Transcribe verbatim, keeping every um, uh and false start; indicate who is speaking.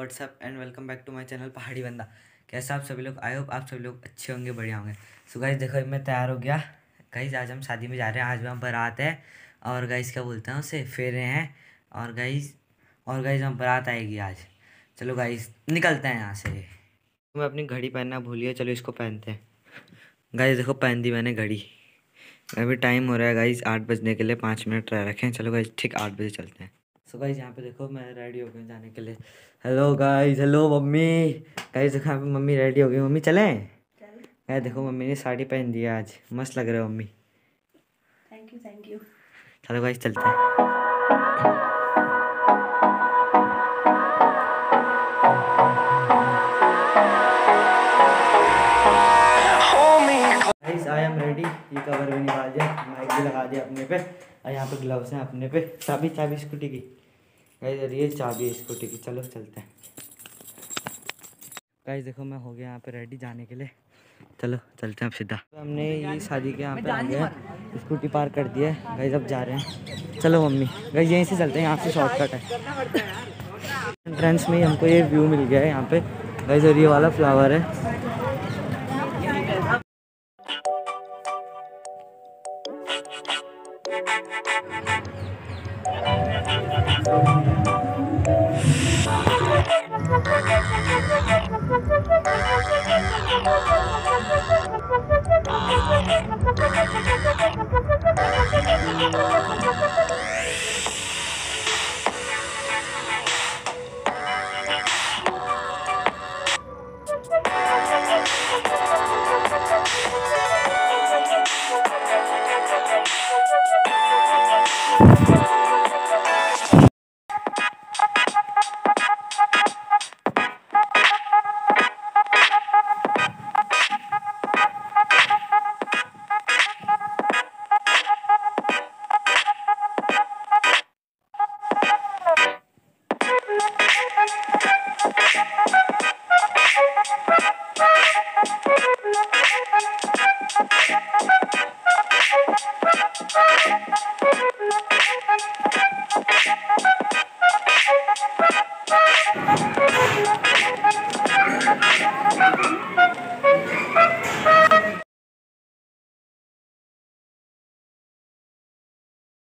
Speaker 1: WhatsApp and welcome back to my channel Pahadi Banda. कैसे आप सभी लोग? आई होप आप सभी लोग अच्छे होंगे, बढ़िया होंगे। सो गाइस देखो मैं तैयार हो गया। गाइस आज हम शादी में जा रहे हैं। आज वहाँ बारात है और गाइस क्या बोलते हैं उसे, फेरे हैं। और गाइस और गाइस हम बारात आएगी आज। चलो गाइस निकलते हैं यहाँ से। मैं अपनी घड़ी पहनना भूल गया, चलो इसको पहनते हैं। गाइस देखो पहन दी मैंने घड़ी। अभी टाइम हो रहा है गाइस आठ बजने के लिए, पाँच मिनट रह रखे हैं। चलो गाइस ठीक आठ बजे चलते हैं। सो गाइस यहाँ पे देखो मैं रेडी हो गया जाने के लिए। Hello guys, hello mummy. Guys देखो यहाँ पे मम्मी रेडी हो गई। मम्मी चलें? गाइस देखो मम्मी ने साड़ी पहन दी है आज, मस्त लग रहा है mummy.
Speaker 2: Thank you thank you.
Speaker 1: चलो गाइस चलते हैं। Guys I am ready. ये कवर भी निकाल दिया, माइक भी लगा दिया अपने पे, और यहाँ पे ग्लव्स हैं अपने पे। चाबी चाबी स्कूटी की गाइस, ये चाबी है स्कूटी की। चलो चलते हैं। गाइस देखो मैं हो गया यहाँ पे रेडी जाने के लिए। चलो चलते हैं अब सीधा। तो हमने ये शादी के यहाँ पे आ गया, स्कूटी पार्क कर दिया है। गाइस अब जा रहे हैं। चलो मम्मी गाइस यहीं से चलते हैं, यहाँ से शॉर्टकट है। एंट्रेंस में ही हमको ये व्यू मिल गया है यहाँ पे गाइस, और ये वाला फ्लावर है।